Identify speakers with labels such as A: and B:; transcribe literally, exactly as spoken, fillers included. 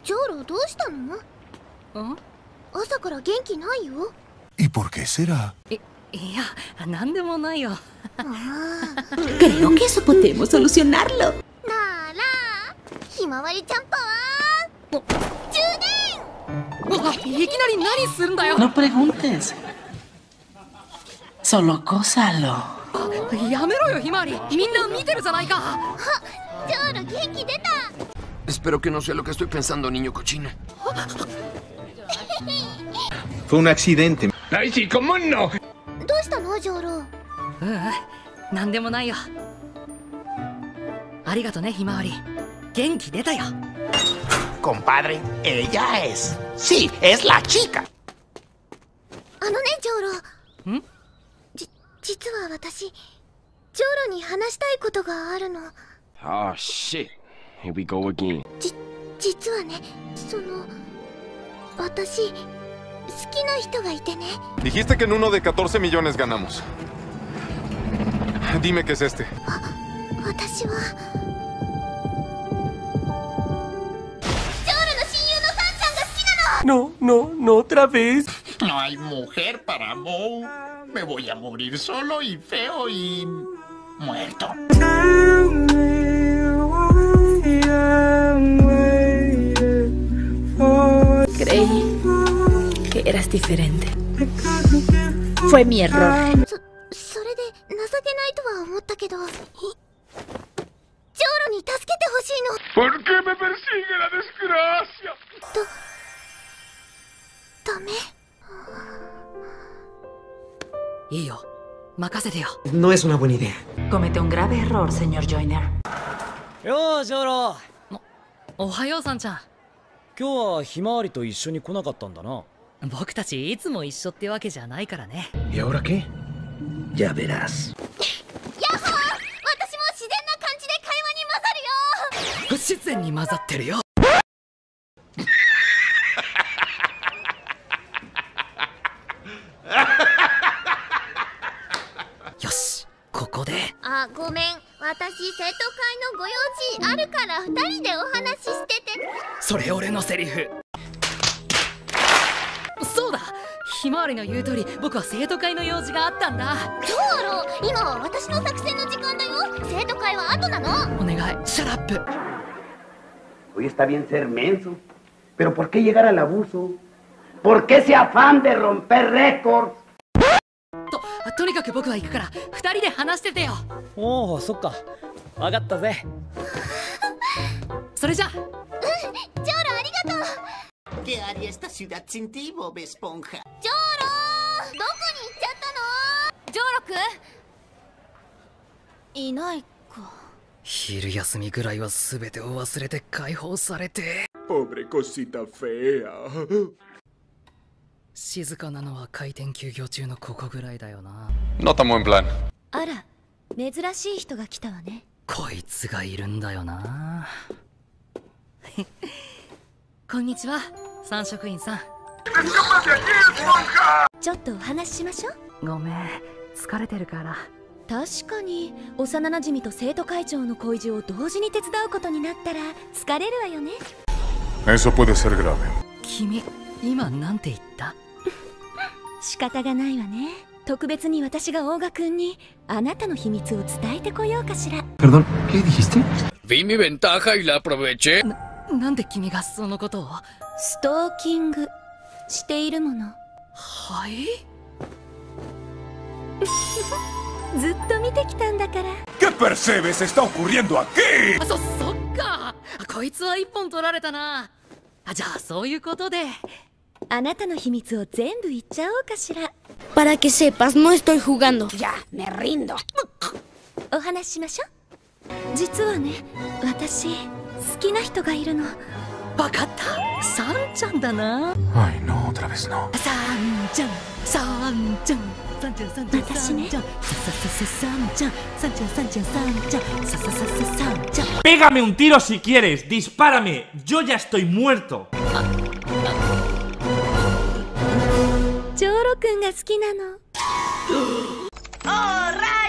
A: ジョロどうしたの？
B: ん？
A: 朝から元気ないよ。
C: ¿Y por qué será?
B: い、いや、なんでもないよ。
D: Creo que eso podemos solucionarlo.
A: なら、ひまわりちゃんパワー充電。
B: うわ、いきなり何するんだよ。
D: No preguntes. Solo gózalo.
B: やめろよ、ひまわり。みんな見てるじゃないか。
A: あ、ジョロ元気出た。
E: Espero que no sea lo que estoy pensando, niño cochino.
F: Fue un accidente.
G: ¡Ay, sí, cómo no!
A: どうしたのジョロ？
B: ううん、なんでもないよ。ありがとね、ひまわり。元気出たよ。
H: Compadre, ella es. Sí, es la chica.
A: あのね、ジョロ。
B: ん？
A: じ、実は私、ジョロに話したいことがあるの。
G: Oh, shit. Here we go again.
A: じ、実はね、その、私、好きな人がいてね。
I: Dijiste que en uno de catorce millones ganamos. Dime qué es este.
A: あ、私は。ジョロの親友のサンちゃんが好きなの。
G: No, no, no otra vez.
H: No hay mujer para Moe. Me voy a morir solo y feo y muerto.
D: Creí que eras diferente. Fue mi error.
A: そ、それで情けないとは思ったけど、ジョロに助けてほしいの。
G: ¿Por qué me persigue la desgracia?
A: ダメ？
B: いいよ、任せてよ。
J: No es una buena idea.
D: Comete un grave error, señor Joyner.
K: よう、ジョロ。
B: おはよう、さんちゃん。
K: 今日はひまわりと一緒に来なかったんだな。
B: 僕たちいつも一緒ってわけじゃないからね。
F: ¿Y ahora qué? Ya verás.
A: ヤッホー！私も自然な感じで会話に混ざるよ。
B: 不自然に混ざってるよ。よし、ここで。
A: あ、ごめん。私、生徒会のご用事あるから二人でお話ししてて。
B: それ俺のセリフ。そうだ、ひまわりの言う通り、僕は生徒会の用事があったんだ。
A: ジョロ、今は私の作戦の時間だよ。生徒会は後なの。
B: お願い、シャラップ。
L: Hoy está bien ser menso, pero ¿por qué llegar al abuso? ¿Por qué ese afán de romper récords?
B: と、とにかく僕は行くから、二人で話しててよ。
K: おお、そっか。わかったぜ。
B: それじゃ。うん、
A: ジョロありがとう。
H: ¿Qué haría esta ciudad sin ti, Bob Esponja?
A: ジョロ、どこに行っちゃったの？ジョロくん？いないか。
B: 昼休みぐらいは全てを忘れて解放されて。
G: Pobre cosita fea.
B: 静かなのは開店休業中のここぐらいだよな。
I: No tan buen plan.
A: あら、珍しい人が来たわね。
B: こいつがいるんだよな。こんにちは、三職員さん。
A: ちょっとお話ししましょう。
B: ごめん、疲れてるから。
A: 確かに幼なじみと生徒会長の恋路を同時に手伝うことになったら疲れるわよね。
C: Eso puede ser grave.
B: 君、今なんて言った？
A: 仕方がないわね。特別に私が大賀くんにあなたの秘密を伝えてこようかしら。
F: Perdón, ¿qué dijiste?
G: Vi mi ventaja y la aproveché.
B: な、なんで君がそのことを？
A: ストーキングしているもの。
B: はい？
A: ずっと見てきたんだから。
C: ¿Qué percebes está ocurriendo aquí?
B: あ、そ、そっか。こいつは一本取られたな。あ、じゃあそういうことで。
A: あなたの秘密を全部言っちゃおうかしら。
M: Para que sepas, no estoy jugando. Ya, me rindo.
A: お話ししましょう。実はね、私好きな人がいるの。
B: わかった。サンちゃんだな。
C: Ay, no, otra vez no.
B: サンちゃん、サンちゃん。
N: Pégame un tiro si quieres, dispárame, yo ya estoy muerto.
A: ジョロくんが好きなの。